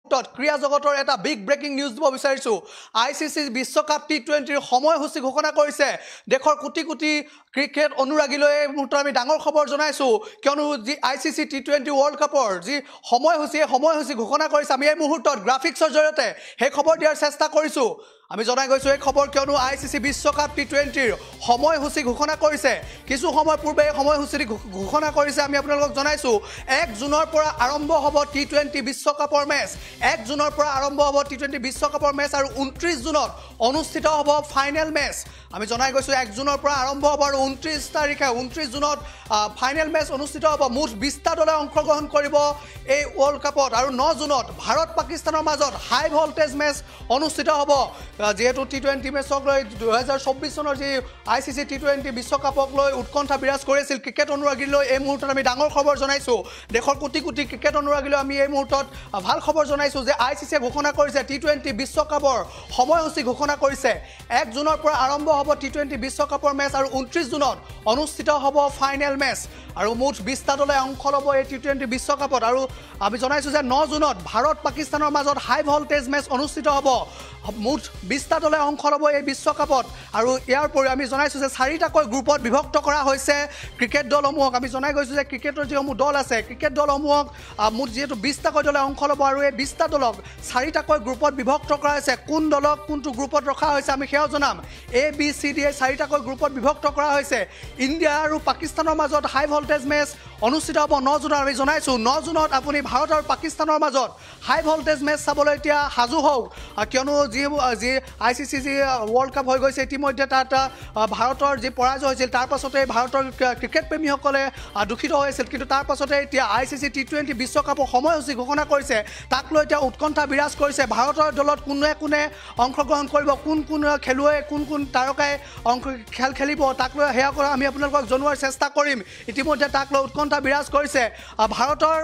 ক্ৰীড়া জগতৰ এটা বিগ ব্ৰেকিং নিউজ দিব বিচাৰিছো আইসিসি বিশ্বকাপ টি20 ৰ সময়সূচী ঘোষণা কৰিছে দেশৰ কোটি কোটি ক্ৰিকেট অনুৰাগীলৈ মুহূৰ্তত আমি ডাঙৰ খবৰ জনাইছো কিয়নো যি আইসিসি টি20 ওয়াৰ্ল্ড কাপৰ যি সময়সূচী ঘোষণা কৰিছে আমি এই মুহূৰ্তত গ্ৰাফিক্সৰ জৰিয়তে সেই খবৰ দিয়াৰ চেষ্টা কৰিছো আমি জনাই গৈছো এই খবৰ কিয়নো আইসিসি বিশ্বকাপ টি20 ৰ সময়সূচী ঘোষণা কৰিছে কিছু সময় পূৰ্বে এই সময়সূচী ঘোষণা কৰিছে আমি আপোনালোকক জনাইছো 1 জুনৰ পৰা আৰম্ভ হ'ব টি20 বিশ্বকাপৰ মেচ 1 জুনৰ পৰা আৰম্ভ হ'ব টি20 বিশ্বকাপৰ মেচ আৰু 29 জুনত অনুষ্ঠিত হ'ব ফাইনেল মেচ আমি জনাই গৈছো 1 জুনৰ পৰা আৰম্ভ হ'ব আৰু 29 তাৰিখে 29 জুনত ফাইনেল মেচ অনুষ্ঠিত হ'ব মুঠ 20টা দলে অংশগ্ৰহণ কৰিব এই ওয়াৰ্ল্ড কাপত আৰু 9 জুনত ভাৰত পাকিস্তানৰ মাজত হাই ভল্টেজ মেচ অনুষ্ঠিত হ'ব যেহেতু টি20 মেচক লৈ 2024 চনৰ যি আইসিসি টি20 বিশ্বকাপক লৈ উৎকণ্ঠা বিৰাজ কৰিছিল ক্ৰিকেট অনুৰাগীলৈ এই মুহূৰ্তত আমি ডাঙৰ খবৰ জনাইছো দেশৰ কোটি কোটি ক্ৰিকেট অনুৰাগীলৈ আমি এই মুহূৰ্তত ভাল খবৰ জনাইছো যে আইসিসি ঘোষণা কৰিছে টি20 বিশ্বকাপৰ সময়সূচী ঘোষণা কৰিছে 1 জুনৰ পৰা আৰম্ভ হ'ব টি20 বিশ্বকাপৰ মেচ আৰু 29 জুনত অনুষ্ঠিত হ'ব ফাইনেল মেচ আৰু মুঠ 20টা দলে অংশ ল'ব এই টি20 বিশ্বকাপত আৰু আমি জনাইছো যে 9 জুনত ভাৰত পাকিস্তানৰ মাজত হাই ভল্টেজ মেচ অনুষ্ঠিত হ'ব মুঠ 20টা দলে অংশ ল'ব এই বিশ্বকাপত আৰু ইয়াৰ পৰি আমি জনাইছো যে 4টাকৈ গ্ৰুপত বিভক্ত কৰা হৈছে ক্ৰিকেট দলসমূহক আমি জনাই গৈছো যে ক্ৰিকেটৰ যিসমূহ দল আছে ক্ৰিকেট দলসমূহক মুঠ যেহেতু 20টাকৈ দলে অংশ ল'ব আৰু এই 20টা দলক 4টাকৈ গ্ৰুপত বিভক্ত কৰা হৈছে কোন দলক কোনটো গ্ৰুপত ৰখা হৈছে আমি সেয়াও জনাম এ বি সি ডি 4টাকৈ গ্ৰুপত বিভক্ত কৰা হৈছে ইণ্ডিয়া আৰু পাকিস্তানৰ মাজত হাই ভল্টেজ মেচ অনুষ্ঠিত হ'ব 9 জুনত আমি জনাইছো 9 জুনত আপুনি ভাৰত আৰু পাকিস্তানৰ মাজত হাই ভল্টেজ মেচ চাবলৈ এতিয়া হাজু হওক কিয়নো যি আইসিসি যি ওয়াৰ্ল্ড কাপ হৈ গৈছে ইতিমধ্যে তাত ভাৰতৰ যি পৰাজয় হৈছিল তাৰ পাছতে ভাৰতৰ ক্ৰিকেট প্ৰেমীসকলে দুখিত হৈছিল কিন্তু তাৰ পাছতে এতিয়া আইসিসি টি20 বিশ্বকাপৰ সময়সূচী ঘোষণা কৰিছে তাক লৈ এতিয়া উৎকণ্ঠা বিৰাজ কৰিছে ভাৰতৰ দলত কোনে অংশগ্ৰহণ কৰিব কোন খেলুৱৈ কোন তাৰকাই খেল খেলিব তাক লৈ হেয়া কৰা আমি আপোনালোকক জনোৱাৰ চেষ্টা কৰিম ইতিমধ্যে তাক লৈ উৎকণ্ঠা বিৰাজ কৰিছে ভাৰতৰ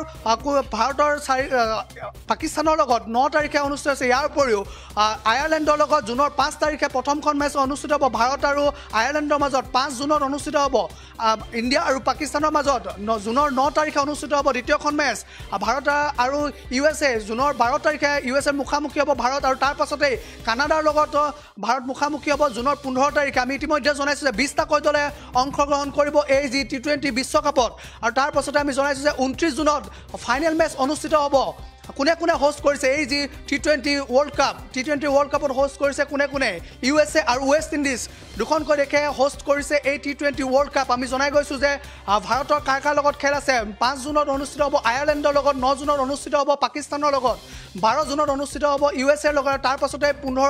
পাকিস্তানৰ লগত 9 তাৰিখে অনুষ্ঠিত হৈছে ইয়াৰ উপৰিও আয়াৰলেণ্ডৰ লগত জুনৰ 5 তাৰিখে প্ৰথমখন মেচ অনুষ্ঠিত হ'ব ভাৰত আৰু আয়াৰলেণ্ডৰ মাজত 5 জুনত অনুষ্ঠিত হ'ব ইণ্ডিয়া আৰু পাকিস্তানৰ মাজত জুনৰ 9 তাৰিখে অনুষ্ঠিত হ'ব দ্বিতীয়খন মেচ ভাৰত আৰু ইউএছএ জুনৰ 12 তাৰিখে ইউএছএ মুখামুখি হ'ব ভাৰত আৰু তাৰ পাছতে কানাডাৰ লগত ভাৰত মুখামুখি হ'ব জুনৰ 15 তাৰিখে আমি ইতিমধ্যে জনাইছো যে 20টাকৈ দলে অংশগ্ৰহণ কৰিব এই যি টি20 বিশ্বকাপত আৰু তাৰ পাছতে আমি জনাইছো যে 29 জুনত ফাইনেল মেচ অনুষ্ঠিত হ'ব কোনে হোষ্ট কৰিছে এই যি টি20 ওয়াৰ্ল্ড কাপত হোষ্ট কৰিছে কোনে ইউএছএ আৰু ৱেষ্ট ইণ্ডিজ দুখনকৈ দেশে হোষ্ট কৰিছে এই টি20 ওয়াৰ্ল্ড কাপ আমি জনাই গৈছো যে ভাৰতৰ কাৰ লগত খেল আছে 5 জুনত অনুষ্ঠিত হ'ব আয়াৰলেণ্ডৰ লগত 9 জুনত অনুষ্ঠিত হ'ব পাকিস্তানৰ লগত 12 জুনত অনুষ্ঠিত হ'ব ইউএছএৰ লগত তাৰ পাছতে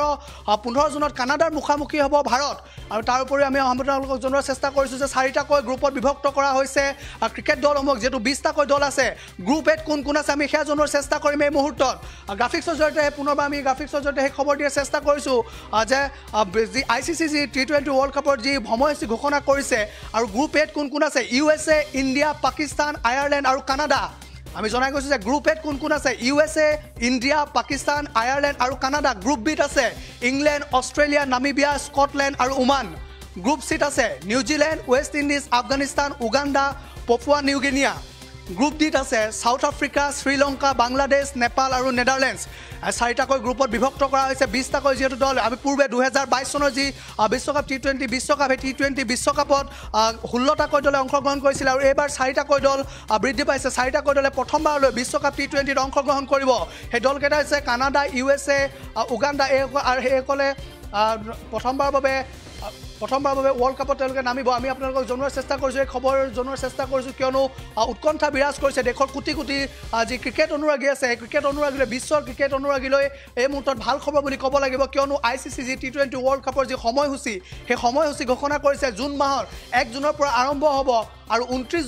15 জুনত কানাডাৰ মুখামুখি হ'ব ভাৰত আৰু তাৰ উপৰি আমি আপোনালোকক জনোৱাৰ চেষ্টা কৰিছো যে 4টাকৈ গ্ৰুপত বিভক্ত কৰা হৈছে ক্ৰিকেট দলসমূহক যেহেতু 20টাকৈ দল আছে গ্ৰুপ এত কোন আছে আমি সেয়া জনোৱাৰ চেষ্টা কৰিম এই মুহূৰ্তত গ্ৰাফিক্সৰ জৰিয়তে পুনৰবাৰ আমি গ্ৰাফিক্সৰ জৰিয়তে সেই খবৰ দিয়াৰ চেষ্টা কৰিছো যে যি আইসিসি যি টি20 ওয়াৰ্ল্ড কাপৰ যি সময়সূচী ঘোষণা কৰিছে আৰু গ্ৰুপ এত কোন আছে ইউএছএ ইণ্ডিয়া পাকিস্তান আয়াৰলেণ্ড আৰু কানাডা আমি জনাই গৈছো যে গ্ৰুপ এত কোন আছে ইউএছএ ইণ্ডিয়া পাকিস্তান আয়াৰলেণ্ড আৰু কানাডা গ্ৰুপ বিত আছে ইংলেণ্ড অষ্ট্ৰেলিয়া নামিবিয়া স্কটলেণ্ড আৰু ওমান গ্ৰুপ সিত আছে New Zealand West Indies Afghanistan Uganda Papua New Guinea group ডিত আছে সাউথ আফ্ৰিকা শ্ৰীলংকা বাংলাদেশ নেপাল আৰু নেদাৰলেণ্ডছ 4টাকৈ গ্ৰুপত বিভক্ত কৰা হৈছে 20টাকৈ যেহেতু দল আমি পূৰ্বে 2022 চনৰ যি বিশ্বকাপ টি20 বিশ্বকাপ এই টি20 বিশ্বকাপত 16টাকৈ দলে অংশগ্ৰহণ কৰিছিল আৰু এইবাৰ 4টাকৈ দল বৃদ্ধি পাইছে 4টাকৈ দলে প্ৰথমবাৰলৈ বিশ্বকাপ টি20ত অংশগ্ৰহণ কৰিব সেই দলকেইটা হৈছে কানাডা ইউএছএ উগাণ্ডা আৰু সেইসকলে প্ৰথমবাৰৰ বাবে ওয়াৰ্ল্ড কাপত তেওঁলোকে নামিব আমি আপোনালোকক জনোৱাৰ চেষ্টা কৰিছো এই খবৰ জনোৱাৰ চেষ্টা কৰিছো কিয়নো উৎকণ্ঠা বিৰাজ কৰিছে দেশৰ কোটি যি ক্ৰিকেট অনুৰাগী আছে ক্ৰিকেট অনুৰাগীলৈ বিশ্বৰ ক্ৰিকেট অনুৰাগীলৈ এই মুহূৰ্তত ভাল খবৰ বুলি ক'ব লাগিব কিয়নো আইসিসি যি টি20 ওয়াৰ্ল্ড কাপৰ যি সময়সূচী সেই সময়সূচী ঘোষণা কৰিছে জুন মাহৰ 1 জুনৰ পৰা আৰম্ভ হ'ব আৰু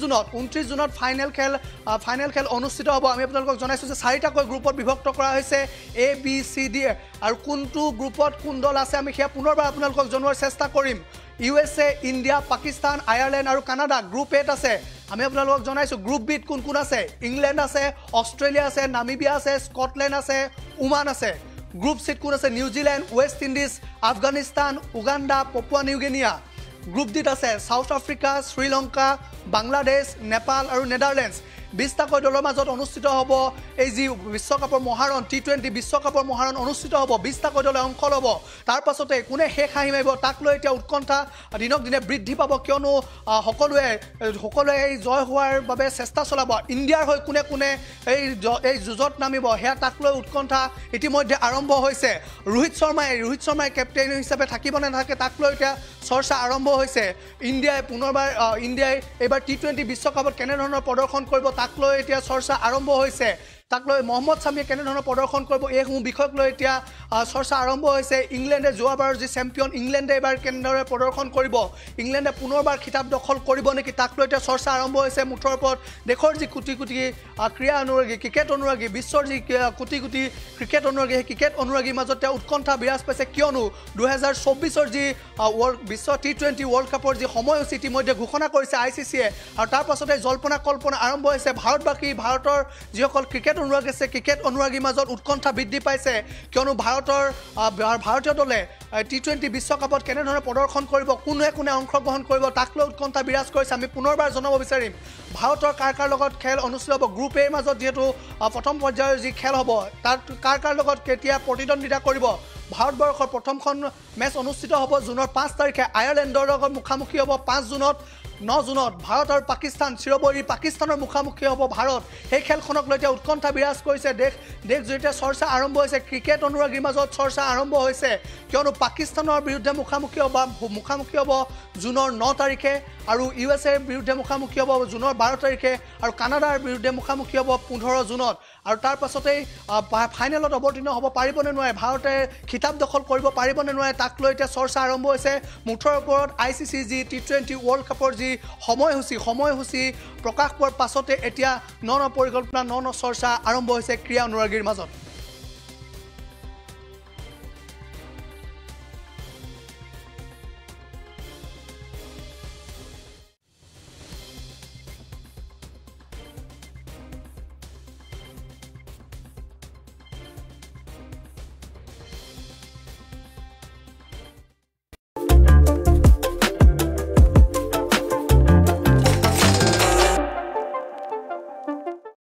29 জুনত ফাইনেল খেল অনুষ্ঠিত হ'ব আমি আপোনালোকক জনাইছো যে 4টাকৈ গ্ৰুপত বিভক্ত কৰা হৈছে এ বি সি ডি আৰু কোনটো গ্ৰুপত কোন দল আছে আমি সেয়া পুনৰবাৰ আপোনালোকক জনোৱাৰ চেষ্টা কৰিম ইউএছএ ইণ্ডিয়া পাকিস্তান আয়াৰলেণ্ড আৰু কানাডা গ্ৰুপ এত আছে আমি আপোনালোকক জনাইছো গ্ৰুপ বিত কোন আছে ইংলেণ্ড আছে অষ্ট্ৰেলিয়া আছে নামিবিয়া আছে স্কটলেণ্ড আছে ওমান আছে গ্ৰুপ সিত কোন আছে New Zealand West Indies Afghanistan Uganda Papua New Guinea group ডিত আছে সাউথ আফ্ৰিকা শ্ৰীলংকা বাংলাদেশ নেপাল আৰু নেদাৰলেণ্ডছ 20টাকৈ দলৰ মাজত অনুষ্ঠিত হ'ব এই যি বিশ্বকাপৰ মহাৰণ T20 বিশ্বকাপৰ মহাৰণ অনুষ্ঠিত হ'ব 20টাকৈ দলে অংশ ল'ব তাৰ পাছতে কোনে শেষ হাঁহি মাৰিব তাক লৈ এতিয়া উৎকণ্ঠা দিনক দিনে বৃদ্ধি পাব কিয়নো সকলোৱে এই জয় হোৱাৰ বাবে চেষ্টা চলাব ইণ্ডিয়াৰ হৈ কোনে কোনে এই যুঁজত নামিব হেয়া তাক লৈ উৎকণ্ঠা ইতিমধ্যে আৰম্ভ হৈছে ৰোহিত শৰ্মাই কেপ্টেইন হিচাপে থাকিব নে নাথাকে তাক লৈ এতিয়া চৰ্চা আৰম্ভ হৈছে ইণ্ডিয়াই এইবাৰ T20 বিশ্বকাপত কেনেধৰণৰ প্ৰদৰ্শন কৰিব তাক লৈ এতিয়া চৰ্চা আৰম্ভ হৈছে তাক লৈ মহম্মদ শামিয়ে কেনেধৰণৰ প্ৰদৰ্শন কৰিব এইসমূহ বিষয়ক লৈ এতিয়া চৰ্চা আৰম্ভ হৈছে ইংলেণ্ডে যোৱাবাৰৰ যি চেম্পিয়ন ইংলেণ্ডে এবাৰ কেনেদৰে প্ৰদৰ্শন কৰিব ইংলেণ্ডে পুনৰবাৰ খিতাপ দখল কৰিব নেকি তাক লৈ এতিয়া চৰ্চা আৰম্ভ হৈছে মুঠৰ ওপৰত দেশৰ যি কোটি কোটি ক্ৰীড়া অনুৰাগী ক্ৰিকেট অনুৰাগী বিশ্বৰ যি কোটি কোটি ক্ৰিকেট অনুৰাগী সেই ক্ৰিকেট অনুৰাগীৰ মাজত উৎকণ্ঠা বিৰাজ পাইছে কিয়নো 2024ৰ যি বিশ্ব T20 ৱৰ্ল্ড কাপৰ যি সময়সূচী ইতিমধ্যে ঘোষণা কৰিছে ICCয়ে আৰু তাৰ পাছতে জল্পনা কল্পনা আৰম্ভ হৈছে ভাৰতৰ যিসকল ক্ৰিকেট অনুৰাগী আছে ক্ৰিকেট অনুৰাগীৰ মাজত উৎকণ্ঠা বৃদ্ধি পাইছে কিয়নো ভাৰতীয় দলে T20 বিশ্বকাপত কেনেধৰণে প্ৰদৰ্শন কৰিব কোনে অংশগ্ৰহণ কৰিব তাক লৈ উৎকণ্ঠা বিৰাজ কৰিছে আমি পুনৰবাৰ জনাব বিচাৰিম ভাৰতৰ কাৰ লগত খেল অনুষ্ঠিত হ'ব গ্ৰুপ এৰ মাজত যেহেতু প্ৰথম পৰ্যায়ৰ যি খেল হ'ব তাত কাৰ লগত কেতিয়া প্ৰতিদ্বন্দ্বিতা কৰিব ভাৰতবৰ্ষৰ প্ৰথমখন মেচ অনুষ্ঠিত হ'ব জুনৰ 5 তাৰিখে আয়াৰলেণ্ডৰ লগত মুখামুখি হ'ব 5 জুনত 9 জুনত ভাৰত আৰু পাকিস্তান চিৰবৈৰী পাকিস্তানৰ মুখামুখি হ'ব ভাৰত সেই খেলখনক লৈ এতিয়া উৎকণ্ঠা বিৰাজ কৰিছে দেশ জুৰিতে চৰ্চা আৰম্ভ হৈছে ক্ৰিকেট অনুৰাগীৰ মাজত চৰ্চা আৰম্ভ হৈছে কিয়নো পাকিস্তানৰ বিৰুদ্ধে মুখামুখি হ'ব জুনৰ 9 তাৰিখে আৰু USA বিৰুদ্ধে মুখামুখি হ'ব জুনৰ 12 তাৰিখে আৰু কানাডাৰ বিৰুদ্ধে মুখামুখি হ'ব 15 জুনত আৰু তাৰ পাছতেই ফাইনেলত অৱতীৰ্ণ হ'ব পাৰিবনে নোৱাৰে ভাৰতে খিতাপ দখল কৰিব পাৰিবনে নোৱাৰে তাক লৈ এতিয়া চৰ্চা আৰম্ভ হৈছে মুঠৰ ওপৰত ICC যি T20 ৱৰ্ল্ড কাপৰ যি সময়সূচী প্ৰকাশ পোৱাৰ পাছতে এতিয়া ন পৰিকল্পনা ন চৰ্চা আৰম্ভ হৈছে ক্ৰীড়া অনুৰাগীৰ মাজত